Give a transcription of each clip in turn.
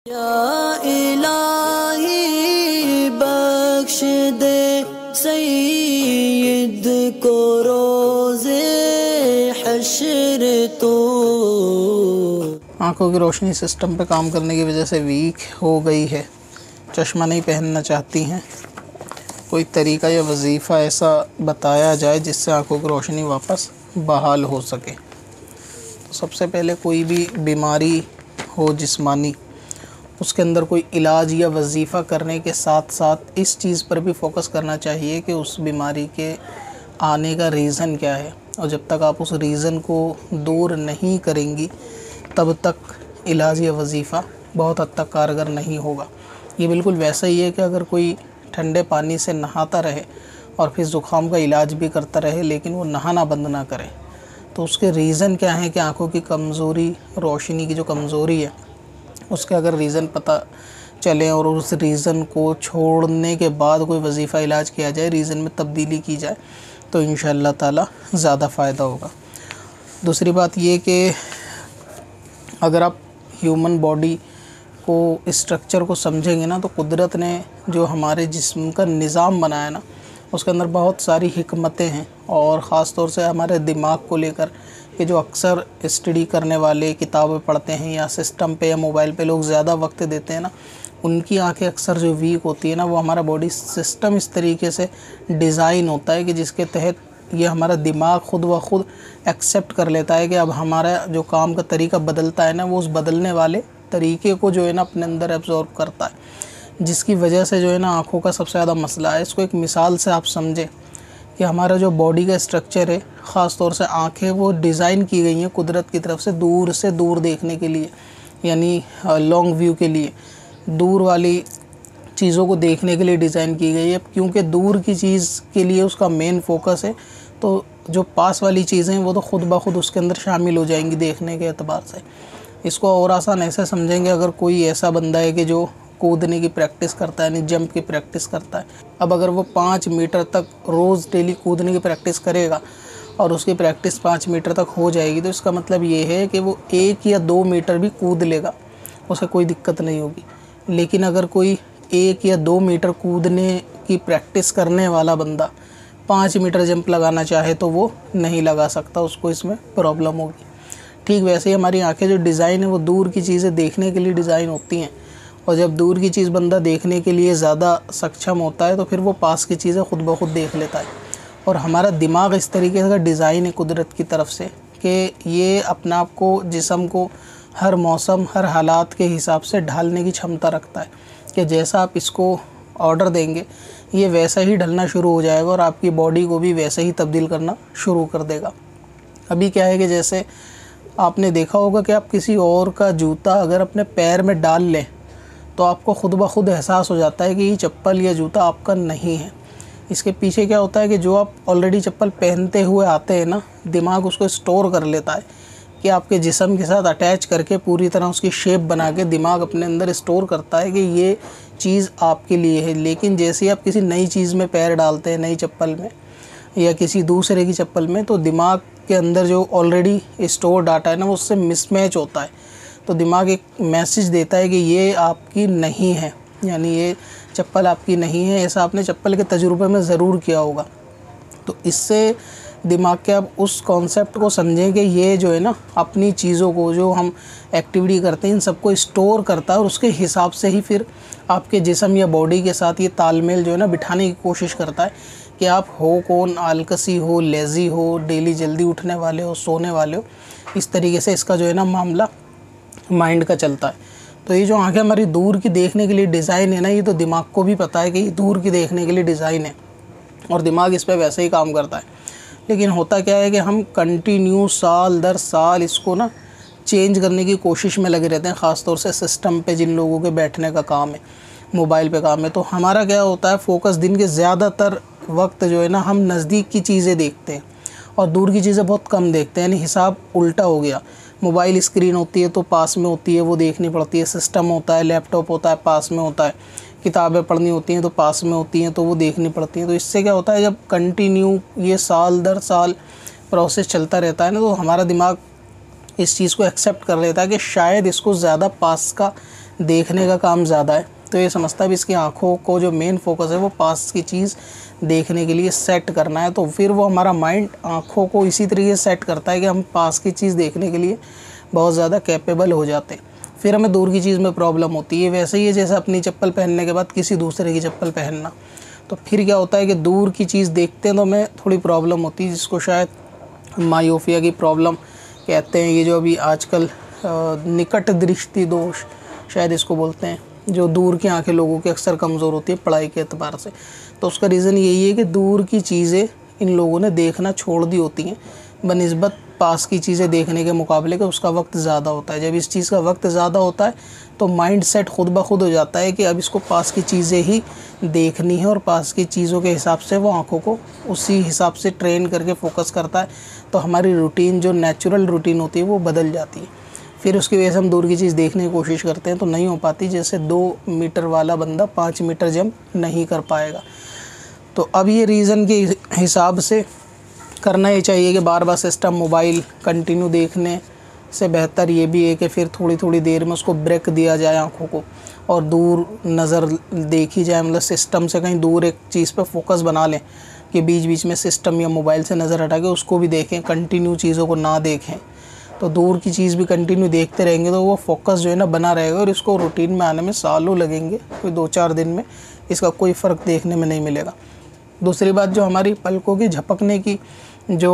या इलाही बख्श दे सईद को रोज़े हश्र तो। आँखों की रोशनी सिस्टम पे काम करने की वजह से वीक हो गई है, चश्मा नहीं पहनना चाहती हैं। कोई तरीका या वजीफ़ा ऐसा बताया जाए जिससे आँखों की रोशनी वापस बहाल हो सके। तो सबसे पहले कोई भी बीमारी हो जिस्मानी, उसके अंदर कोई इलाज या वजीफ़ा करने के साथ साथ इस चीज़ पर भी फोकस करना चाहिए कि उस बीमारी के आने का रीज़न क्या है, और जब तक आप उस रीज़न को दूर नहीं करेंगी तब तक इलाज या वजीफ़ा बहुत हद तक कारगर नहीं होगा। ये बिल्कुल वैसा ही है कि अगर कोई ठंडे पानी से नहाता रहे और फिर ज़ुकाम का इलाज भी करता रहे लेकिन वो नहाना बंद ना करे, तो उसके रीज़न क्या है कि आँखों की कमज़ोरी, रोशनी की जो कमज़ोरी है उसके अगर रीज़न पता चले और उस रीज़न को छोड़ने के बाद कोई वजीफ़ा इलाज किया जाए, रीज़न में तब्दीली की जाए, तो इंशाअल्लाह ताला ज़्यादा फ़ायदा होगा। दूसरी बात ये कि अगर आप ह्यूमन बॉडी को, स्ट्रक्चर को समझेंगे ना, तो कुदरत ने जो हमारे जिस्म का निज़ाम बनाया ना, उसके अंदर बहुत सारी हिकमतें हैं। और ख़ास तौर से हमारे दिमाग को लेकर कि जो अक्सर स्टडी करने वाले किताबें पढ़ते हैं या सिस्टम पे या मोबाइल पे लोग ज़्यादा वक्त देते हैं ना, उनकी आंखें अक्सर जो वीक होती है ना, वो हमारा बॉडी सिस्टम इस तरीके से डिज़ाइन होता है कि जिसके तहत ये हमारा दिमाग खुद व खुद एक्सेप्ट कर लेता है कि अब हमारा जो काम का तरीका बदलता है ना, वो उस बदलने वाले तरीके को जो है ना अपने अंदर एब्जॉर्ब करता है, जिसकी वजह से जो है ना आँखों का सबसे ज़्यादा मसला है। इसको एक मिसाल से आप समझें कि हमारा जो बॉडी का स्ट्रक्चर है, ख़ास तौर से आँखें, वो डिज़ाइन की गई हैं कुदरत की तरफ से दूर देखने के लिए, यानी लॉन्ग व्यू के लिए, दूर वाली चीज़ों को देखने के लिए डिज़ाइन की गई है। क्योंकि दूर की चीज़ के लिए उसका मेन फोकस है, तो जो पास वाली चीज़ें हैं वो तो खुद ब खुद उसके अंदर शामिल हो जाएंगी देखने के एतबार से। इसको और आसान ऐसे समझेंगे, अगर कोई ऐसा बंदा है कि जो कूदने की प्रैक्टिस करता है, यानी जंप की प्रैक्टिस करता है, अब अगर वो 5 मीटर तक रोज़ डेली कूदने की प्रैक्टिस करेगा और उसकी प्रैक्टिस 5 मीटर तक हो जाएगी, तो इसका मतलब ये है कि वो 1 या 2 मीटर भी कूद लेगा, उसे कोई दिक्कत नहीं होगी। लेकिन अगर कोई 1 या 2 मीटर कूदने की प्रैक्टिस करने वाला बंदा 5 मीटर जंप लगाना चाहे तो वो नहीं लगा सकता, उसको इसमें प्रॉब्लम होगी। ठीक वैसे ही हमारी आंखें जो डिज़ाइन है वो दूर की चीज़ें देखने के लिए डिज़ाइन होती हैं, और जब दूर की चीज़ बंदा देखने के लिए ज़्यादा सक्षम होता है तो फिर वो पास की चीज़ें खुद ब खुद देख लेता है। और हमारा दिमाग इस तरीके का डिज़ाइन है कुदरत की तरफ से कि ये अपने आप को, जिस्म को हर मौसम, हर हालात के हिसाब से ढालने की क्षमता रखता है कि जैसा आप इसको ऑर्डर देंगे ये वैसा ही ढलना शुरू हो जाएगा और आपकी बॉडी को भी वैसे ही तब्दील करना शुरू कर देगा। अभी क्या है कि जैसे आपने देखा होगा कि आप किसी और का जूता अगर अपने पैर में डाल लें तो आपको खुद ब खुद एहसास हो जाता है कि ये चप्पल या जूता आपका नहीं है। इसके पीछे क्या होता है कि जो आप ऑलरेडी चप्पल पहनते हुए आते हैं ना, दिमाग उसको स्टोर कर लेता है कि आपके जिस्म के साथ अटैच करके पूरी तरह उसकी शेप बना के दिमाग अपने अंदर स्टोर करता है कि ये चीज़ आपके लिए है। लेकिन जैसे ही आप किसी नई चीज़ में पैर डालते हैं, नई चप्पल में या किसी दूसरे की चप्पल में, तो दिमाग के अंदर जो ऑलरेडी स्टोर डाटा है ना, वो उससे मिसमैच होता है। तो दिमाग एक मैसेज देता है कि ये आपकी नहीं है, यानी ये चप्पल आपकी नहीं है। ऐसा आपने चप्पल के तजुर्बे में ज़रूर किया होगा। तो इससे दिमाग के आप उस कॉन्सेप्ट को समझें कि ये जो है ना, अपनी चीज़ों को, जो हम एक्टिविटी करते हैं, इन सबको स्टोर करता है और उसके हिसाब से ही फिर आपके जिस्म या बॉडी के साथ ये तालमेल जो है ना बिठाने की कोशिश करता है कि आप हो कौन, आलकसी हो, लेज़ी हो, डेली जल्दी उठने वाले हो, सोने वाले हो। इस तरीके से इसका जो है ना मामला माइंड का चलता है। तो ये जो आंखें हमारी दूर की देखने के लिए डिज़ाइन है ना, ये तो दिमाग को भी पता है कि ये दूर की देखने के लिए डिज़ाइन है और दिमाग इस पर वैसे ही काम करता है। लेकिन होता क्या है कि हम कंटिन्यू साल दर साल इसको ना चेंज करने की कोशिश में लगे रहते हैं, ख़ास तौर से सिस्टम पे जिन लोगों के बैठने का काम है, मोबाइल पे काम है। तो हमारा क्या होता है, फोकस दिन के ज़्यादातर वक्त जो है ना हम नज़दीक की चीज़ें देखते हैं और दूर की चीज़ें बहुत कम देखते हैं, यानी हिसाब उल्टा हो गया। मोबाइल स्क्रीन होती है तो पास में होती है, वो देखनी पड़ती है। सिस्टम होता है, लैपटॉप होता है, पास में होता है। किताबें पढ़नी होती हैं तो पास में होती हैं, तो वो देखनी पड़ती हैं। तो इससे क्या होता है, जब कंटिन्यू ये साल दर साल प्रोसेस चलता रहता है ना, तो हमारा दिमाग इस चीज़ को एक्सेप्ट कर लेता है कि शायद इसको ज़्यादा पास का देखने का काम ज़्यादा है, तो ये समझता है भी इसकी आँखों को जो मेन फोकस है वो पास की चीज़ देखने के लिए सेट करना है। तो फिर वो हमारा माइंड आँखों को इसी तरीके से सेट करता है कि हम पास की चीज़ देखने के लिए बहुत ज़्यादा कैपेबल हो जाते हैं। फिर हमें दूर की चीज़ में प्रॉब्लम होती है। वैसे ही है जैसे अपनी चप्पल पहनने के बाद किसी दूसरे की चप्पल पहनना, तो फिर क्या होता है कि दूर की चीज़ देखते हैं तो हमें थोड़ी प्रॉब्लम होती है, जिसको शायद मायोपिया की प्रॉब्लम कहते हैं। ये जो अभी आजकल निकट दृष्टि दोष शायद इसको बोलते हैं, जो दूर की आंखें लोगों की अक्सर कमज़ोर होती है पढ़ाई के एतबार से। तो उसका रीज़न यही है कि दूर की चीज़ें इन लोगों ने देखना छोड़ दी होती हैं बनिस्बत पास की चीज़ें देखने के मुकाबले के उसका वक्त ज़्यादा होता है। जब इस चीज़ का वक्त ज़्यादा होता है तो माइंड सेट खुद ब खुद हो जाता है कि अब इसको पास की चीज़ें ही देखनी है, और पास की चीज़ों के हिसाब से वो आंखों को उसी हिसाब से ट्रेन करके फोकस करता है। तो हमारी रूटीन जो नेचुरल रूटीन होती है वो बदल जाती है। फिर उसकी वजह से हम दूर की चीज़ देखने की कोशिश करते हैं तो नहीं हो पाती। जैसे 2 मीटर वाला बंदा 5 मीटर जंप नहीं कर पाएगा। तो अब ये रीज़न के हिसाब से करना ही चाहिए कि बार बार सिस्टम मोबाइल कंटिन्यू देखने से बेहतर ये भी है कि फिर थोड़ी थोड़ी देर में उसको ब्रेक दिया जाए आँखों को, और दूर नज़र देखी जाए, मतलब सिस्टम से कहीं दूर एक चीज़ पे फोकस बना लें कि बीच बीच में सिस्टम या मोबाइल से नज़र हटा के उसको भी देखें, कंटिन्यू चीज़ों को ना देखें। तो दूर की चीज़ भी कंटिन्यू देखते रहेंगे तो वो फोकस जो है ना बना रहेगा, और इसको रूटीन में आने में सालों लगेंगे, कोई 2-4 दिन में इसका कोई फ़र्क देखने में नहीं मिलेगा। दूसरी बात, जो हमारी पलकों की झपकने की जो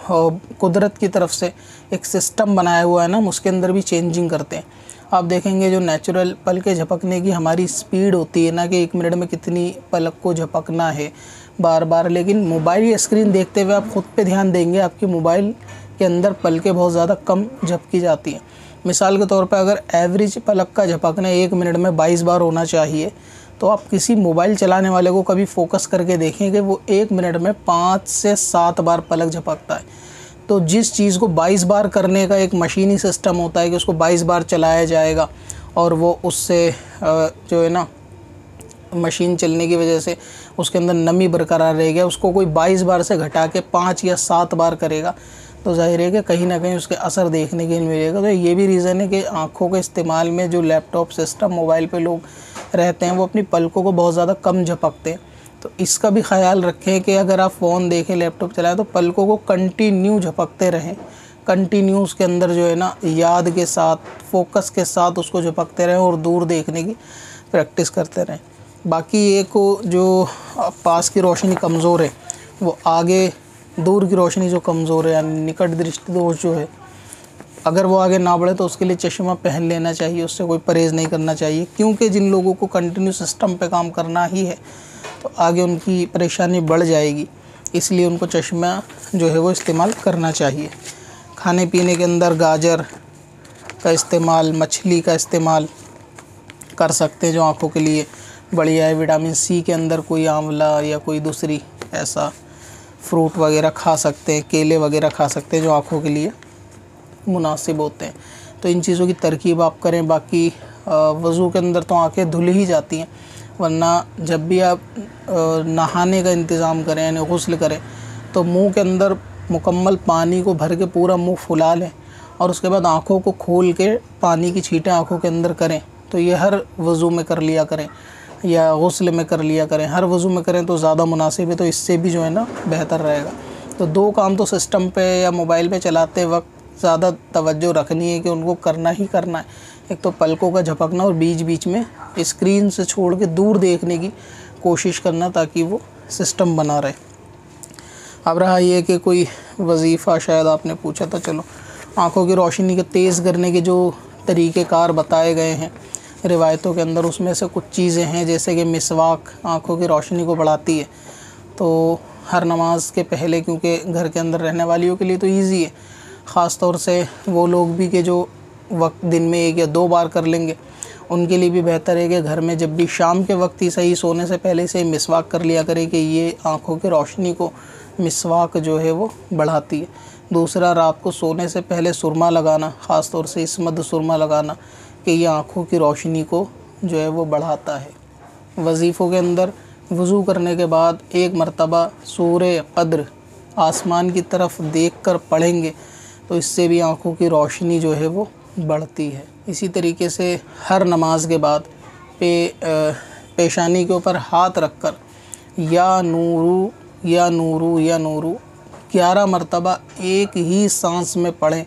कुदरत की तरफ से एक सिस्टम बनाया हुआ है ना, उसके अंदर भी चेंजिंग करते हैं। आप देखेंगे जो नेचुरल पलकें झपकने की हमारी स्पीड होती है ना, कि 1 मिनट में कितनी पलक को झपकना है बार बार, लेकिन मोबाइल या स्क्रीन देखते हुए आप खुद पे ध्यान देंगे आपकी मोबाइल के अंदर पलकें बहुत ज़्यादा कम झपकी जाती हैं। मिसाल के तौर पे अगर एवरेज पलक का झपकना 1 मिनट में 22 बार होना चाहिए, तो आप किसी मोबाइल चलाने वाले को कभी फोकस करके देखें कि वो 1 मिनट में 5 से 7 बार पलक झपकता है। तो जिस चीज़ को 22 बार करने का एक मशीनी सिस्टम होता है कि उसको 22 बार चलाया जाएगा, और वो उससे जो है ना मशीन चलने की वजह से उसके अंदर नमी बरकरार रहेगी, उसको कोई 22 बार से घटा के 5 या 7 बार करेगा, तो जाहिर है कि कहीं ना कहीं उसके असर देखने के लिए मिलेगा। तो ये भी रीज़न है कि आँखों के इस्तेमाल में जो लैपटॉप सिस्टम मोबाइल पे लोग रहते हैं वो अपनी पलकों को बहुत ज़्यादा कम झपकते हैं। तो इसका भी ख्याल रखें कि अगर आप फ़ोन देखें, लैपटॉप चलाएं, तो पलकों को कंटिन्यू झपकते रहें, कंटिन्यू उसके अंदर जो है ना याद के साथ, फोकस के साथ उसको झपकते रहें और दूर देखने की प्रैक्टिस करते रहें। बाकी ये को जो पास की रोशनी कमज़ोर है वो आगे दूर की रोशनी जो कमज़ोर है, यानी निकट दृष्टि दोष जो है, अगर वो आगे ना बढ़े तो उसके लिए चश्मा पहन लेना चाहिए, उससे कोई परहेज़ नहीं करना चाहिए। क्योंकि जिन लोगों को कंटिन्यू सिस्टम पे काम करना ही है तो आगे उनकी परेशानी बढ़ जाएगी, इसलिए उनको चश्मा जो है वो इस्तेमाल करना चाहिए। खाने पीने के अंदर गाजर का इस्तेमाल, मछली का इस्तेमाल कर सकते हैं जो आँखों के लिए बढ़िया है। विटामिन सी के अंदर कोई आंवला या कोई दूसरी ऐसा फ्रूट वगैरह खा सकते हैं, केले वगैरह खा सकते हैं जो आँखों के लिए मुनासिब होते हैं। तो इन चीज़ों की तरकीब आप करें। बाकी वज़ू के अंदर तो आँखें धुल ही जाती हैं, वरना जब भी आप नहाने का इंतज़ाम करें यानी गुस्ल करें तो मुंह के अंदर मुकम्मल पानी को भर के पूरा मुंह फुला लें, और उसके बाद आँखों को खोल के पानी की छींटें आँखों के अंदर करें। तो ये हर वज़ू में कर लिया करें या गुस्ल में कर लिया करें, हर वज़ू में करें तो ज़्यादा मुनासिब है, तो इससे भी जो है ना बेहतर रहेगा। तो 2 काम तो सिस्टम पे या मोबाइल पे चलाते वक्त ज़्यादा तवज्जो रखनी है कि उनको करना ही करना है। एक तो पलकों का झपकना और बीच बीच में स्क्रीन से छोड़ के दूर देखने की कोशिश करना, ताकि वो सिस्टम बना रहे। अब रहा ये कि कोई वजीफ़ा शायद आपने पूछा था, चलो आँखों की रोशनी के तेज़ करने के जो तरीक़ेकार बताए गए हैं रिवायतों के अंदर, उसमें से कुछ चीज़ें हैं जैसे कि मिसवाक आँखों की रोशनी को बढ़ाती है। तो हर नमाज के पहले, क्योंकि घर के अंदर रहने वालियों के लिए तो ईज़ी है, ख़ास तौर से वो लोग भी कि जो वक्त दिन में 1 या 2 बार कर लेंगे, उनके लिए भी बेहतर है कि घर में जब भी शाम के वक्त ही सही सोने से पहले से मिसवाक कर लिया करें कि ये आँखों की रोशनी को मिसवाक जो है वो बढ़ाती है। दूसरा, रात को सोने से पहले सुरमा लगाना, ख़ास तौर से इसमद सुरमा लगाना, कि ये आँखों की रोशनी को जो है वो बढ़ाता है। वज़ीफ़ों के अंदर वज़ू करने के बाद 1 मरतबा सूरे क़द्र आसमान की तरफ देखकर पढ़ेंगे तो इससे भी आँखों की रोशनी जो है वो बढ़ती है। इसी तरीके से हर नमाज के बाद पेशानी के ऊपर हाथ रखकर या नूरू या नूरू या नूरू 11 मरतबा एक ही सांस में पढ़ें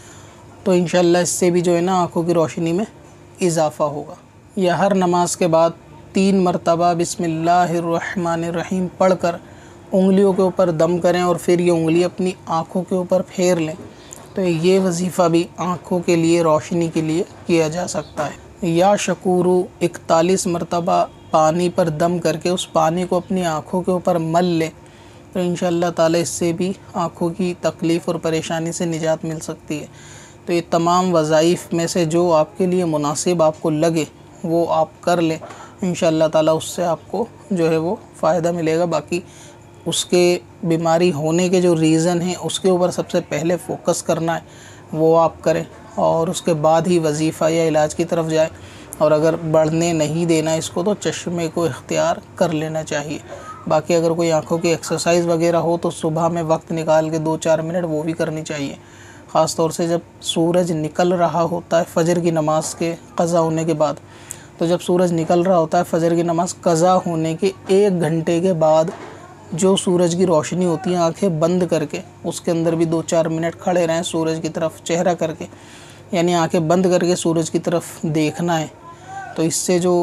तो इंशाअल्लाह इससे भी जो है ना आँखों की रोशनी में इजाफ़ा होगा। या हर नमाज के बाद 3 मरतबा बिस्मिल्लाहिर्रहमानिर्रहीम पढ़कर उंगलियों के ऊपर दम करें और फिर ये उंगली अपनी आँखों के ऊपर फेर लें तो ये वजीफ़ा भी आँखों के लिए रोशनी के लिए किया जा सकता है। या शकूरू 41 मरतबा पानी पर दम करके उस पानी को अपनी आँखों के ऊपर मल लें तो इंशाअल्लाह ताला इससे भी आँखों की तकलीफ़ और परेशानी से निजात मिल सकती है। तो ये तमाम वज़ाइफ़ में से जो आपके लिए मुनासिब आपको लगे वो आप कर लें, इंशाअल्लाह ताला उससे आपको जो है वो फ़ायदा मिलेगा। बाकी उसके बीमारी होने के जो रीज़न हैं उसके ऊपर सबसे पहले फ़ोकस करना है, वो आप करें और उसके बाद ही वजीफ़ा या इलाज की तरफ जाए। और अगर बढ़ने नहीं देना इसको तो चश्मे को इख्तियार कर लेना चाहिए। बाकी अगर कोई आँखों की एक्सरसाइज वगैरह हो तो सुबह में वक्त निकाल के 2-4 मिनट वो भी करनी चाहिए। ख़ास तौर से जब सूरज निकल रहा होता है फ़जर की नमाज़ के क़ज़ा होने के बाद, तो जब सूरज निकल रहा होता है फ़जर की नमाज़ क़ज़ा होने के 1 घंटे के बाद जो सूरज की रोशनी होती है आंखें बंद करके उसके अंदर भी 2-4 मिनट खड़े रहें सूरज की तरफ चेहरा करके, यानी आंखें बंद करके सूरज की तरफ देखना है। तो इससे जो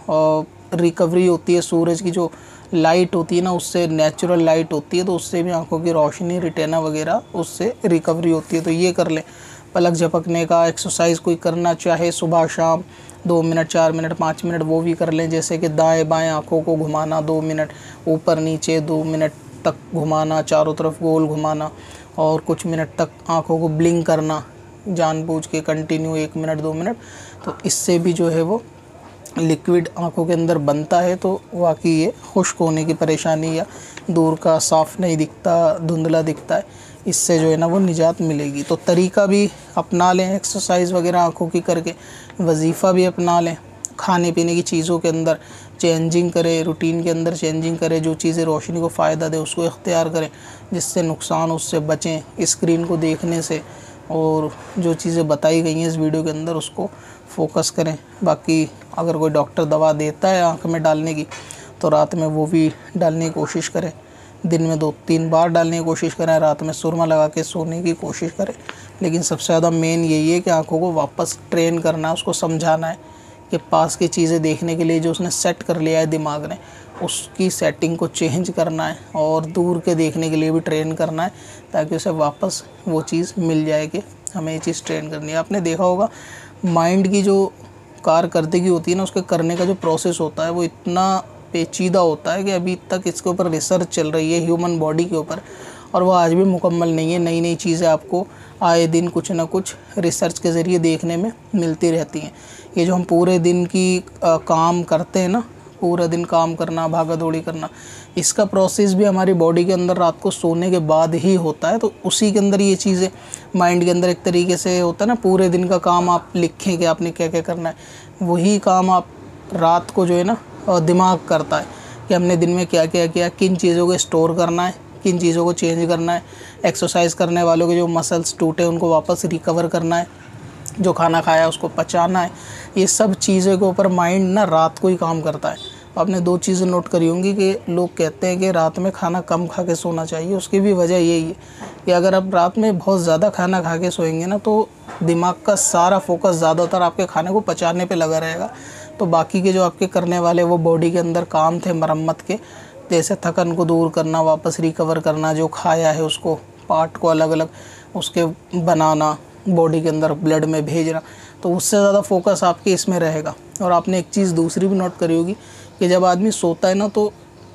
रिकवरी होती है सूरज की जो लाइट होती है ना, उससे नेचुरल लाइट होती है तो उससे भी आंखों की रोशनी रिटेना वगैरह उससे रिकवरी होती है। तो ये कर लें। पलक झपकने का एक्सरसाइज कोई करना चाहे सुबह शाम 2 मिनट 4 मिनट 5 मिनट वो भी कर लें। जैसे कि दाएं बाएं आँखों को घुमाना 2 मिनट, ऊपर नीचे 2 मिनट तक घुमाना, चारों तरफ गोल घुमाना और कुछ मिनट तक आँखों को ब्लिंक करना जानबूझ के कंटिन्यू 1 मिनट 2 मिनट। तो इससे भी जो है वो लिक्विड आँखों के अंदर बनता है तो वाकई ये खुश्क होने की परेशानी या दूर का साफ़ नहीं दिखता, धुंधला दिखता है, इससे जो है ना वो निजात मिलेगी। तो तरीका भी अपना लें एक्सरसाइज वगैरह आँखों की करके, वजीफ़ा भी अपना लें, खाने पीने की चीज़ों के अंदर चेंजिंग करें, रूटीन के अंदर चेंजिंग करें, जो चीज़ें रोशनी को फ़ायदा दे उसको इख्तियार करें, जिससे नुकसान उससे बचें स्क्रीन को देखने से, और जो चीज़ें बताई गई हैं इस वीडियो के अंदर उसको फोकस करें। बाकी अगर कोई डॉक्टर दवा देता है आँख में डालने की तो रात में वो भी डालने की कोशिश करें, दिन में 2-3 बार डालने की कोशिश करें, रात में सुरमा लगा के सोने की कोशिश करें। लेकिन सबसे ज़्यादा मेन यही है कि आँखों को वापस ट्रेन करना है, उसको समझाना है कि पास की चीज़ें देखने के लिए जो उसने सेट कर लिया है दिमाग ने उसकी सेटिंग को चेंज करना है और दूर के देखने के लिए भी ट्रेन करना है ताकि उसे वापस वो चीज़ मिल जाए कि हमें ये चीज़ ट्रेन करनी है। आपने देखा होगा माइंड की जो कारकर्दगी होती है ना, उसके करने का जो प्रोसेस होता है वो इतना पेचीदा होता है कि अभी तक इसके ऊपर रिसर्च चल रही है ह्यूमन बॉडी के ऊपर, और वो आज भी मुकम्मल नहीं है। नई नई चीज़ें आपको आए दिन कुछ ना कुछ रिसर्च के ज़रिए देखने में मिलती रहती हैं। ये जो हम पूरे दिन की काम करते हैं ना, पूरा दिन काम करना, भागा दौड़ी करना, इसका प्रोसेस भी हमारी बॉडी के अंदर रात को सोने के बाद ही होता है। तो उसी के अंदर ये चीज़ें माइंड के अंदर एक तरीके से होता है ना, पूरे दिन का काम आप लिखें कि आपने क्या क्या करना है, वही काम आप रात को जो है ना दिमाग करता है कि हमने दिन में क्या क्या किया, किन चीज़ों को स्टोर करना है, किन चीज़ों को चेंज करना है, एक्सरसाइज करने वालों के जो मसल्स टूटे उनको वापस रिकवर करना है, जो खाना खाया उसको पचाना है। ये सब चीज़ों के ऊपर माइंड ना रात को ही काम करता है। आपने 2 चीज़ें नोट करी होंगी कि लोग कहते हैं कि रात में खाना कम खा के सोना चाहिए। उसकी भी वजह यही है कि अगर आप रात में बहुत ज़्यादा खाना खा के सोएंगे ना तो दिमाग का सारा फोकस ज़्यादातर आपके खाने को पचाने पे लगा रहेगा। तो बाकी के जो आपके करने वाले वो बॉडी के अंदर काम थे मरम्मत के, जैसे थकन को दूर करना, वापस रिकवर करना, जो खाया है उसको पार्ट को अलग अलग उसके बनाना, बॉडी के अंदर ब्लड में भेजना, तो उससे ज़्यादा फोकस आपके इसमें रहेगा। और आपने एक चीज़ दूसरी भी नोट करी होगी कि जब आदमी सोता है ना तो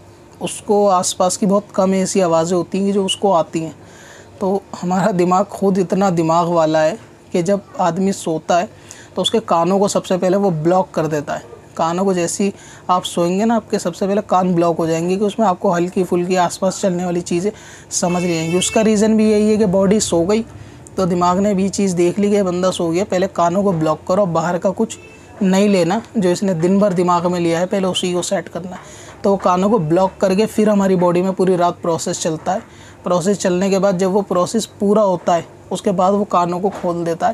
उसको आसपास की बहुत कम ऐसी आवाज़ें होती हैं जो उसको आती हैं। तो हमारा दिमाग खुद इतना दिमाग वाला है कि जब आदमी सोता है तो उसके कानों को सबसे पहले वो ब्लॉक कर देता है। कानों को जैसी आप सोएंगे ना आपके सबसे पहले कान ब्लॉक हो जाएंगे कि उसमें आपको हल्की फुल्की आसपास चलने वाली चीज़ें समझ नहीं आएंगी। उसका रीज़न भी यही है कि बॉडी सो गई तो दिमाग ने भी चीज़ देख ली कि बंदा सो गया, पहले कानों को ब्लॉक करो, बाहर का कुछ नहीं लेना जो इसने दिन भर दिमाग में लिया है, पहले उसी को सेट करना है। तो कानों को ब्लॉक करके फिर हमारी बॉडी में पूरी रात प्रोसेस चलता है। प्रोसेस चलने के बाद जब वो प्रोसेस पूरा होता है उसके बाद वो कानों को खोल देता है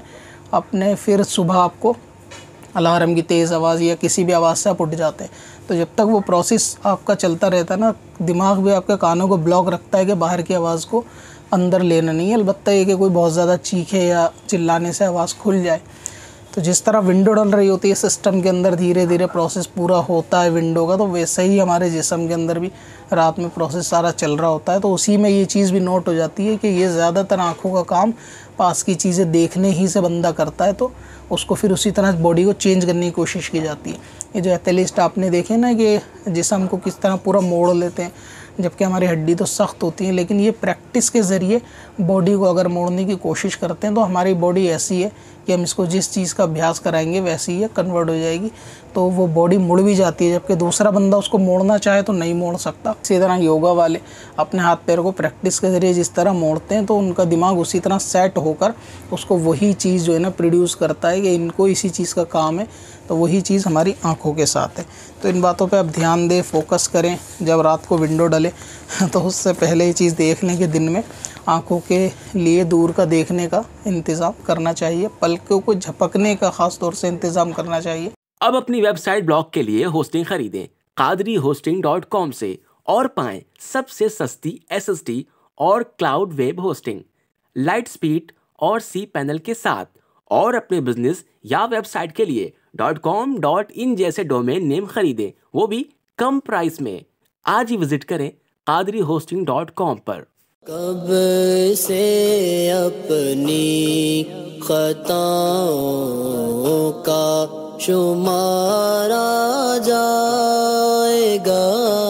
अपने फिर सुबह आपको अलार्म की तेज़ आवाज़ या किसी भी आवाज़ से आप उठ जाते हैं। तो जब तक वो प्रोसेस आपका चलता रहता है ना, दिमाग भी आपके कानों को ब्लॉक रखता है कि बाहर की आवाज़ को अंदर लेना नहीं है। अलबत्ता ये कि कोई बहुत ज़्यादा चीखे या चिल्लाने से आवाज़ खुल जाए। तो जिस तरह विंडो डल रही होती है सिस्टम के अंदर, धीरे धीरे प्रोसेस पूरा होता है विंडो का, तो वैसे ही हमारे जिस्म के अंदर भी रात में प्रोसेस सारा चल रहा होता है। तो उसी में ये चीज़ भी नोट हो जाती है कि ये ज़्यादातर आँखों का काम पास की चीज़ें देखने ही से बंदा करता है, तो उसको फिर उसी तरह बॉडी को चेंज करने की कोशिश की जाती है। ये जो एथलीट आपने देखे ना कि जिस्म को किस तरह पूरा मोड़ लेते हैं, जबकि हमारी हड्डी तो सख्त होती है, लेकिन ये प्रैक्टिस के ज़रिए बॉडी को अगर मोड़ने की कोशिश करते हैं तो हमारी बॉडी ऐसी है कि हम इसको जिस चीज़ का अभ्यास कराएंगे वैसी ही कन्वर्ट हो जाएगी, तो वो बॉडी मुड़ भी जाती है, जबकि दूसरा बंदा उसको मोड़ना चाहे तो नहीं मोड़ सकता। इसी तरह योगा वाले अपने हाथ पैर को प्रैक्टिस के ज़रिए जिस तरह मोड़ते हैं तो उनका दिमाग उसी तरह सेट होकर उसको वही चीज़ जो है ना प्रोड्यूस करता है कि इनको इसी चीज़ का काम है, तो वही चीज़ हमारी आँखों के साथ है। तो इन बातों पे आप ध्यान दें, फोकस करें। जब रात को विंडो डले तो उससे पहले ये चीज़ देख लें कि दिन में आँखों के लिए दूर का देखने का इंतज़ाम करना चाहिए, पलकों को झपकने का ख़ास तौर से इंतज़ाम करना चाहिए। अब अपनी वेबसाइट ब्लॉग के लिए होस्टिंग खरीदें qadrihosting.com से और पाएं सबसे सस्ती SSD और cloud web hosting, light speed और cPanel के साथ। और अपने बिजनेस या वेबसाइट के लिए .com .in जैसे डोमेन नेम खरीदें, वो भी कम प्राइस में। आज ही विजिट करें qadrihosting.com पर। कब से अपनी खताओं का शुमारा जाएगा।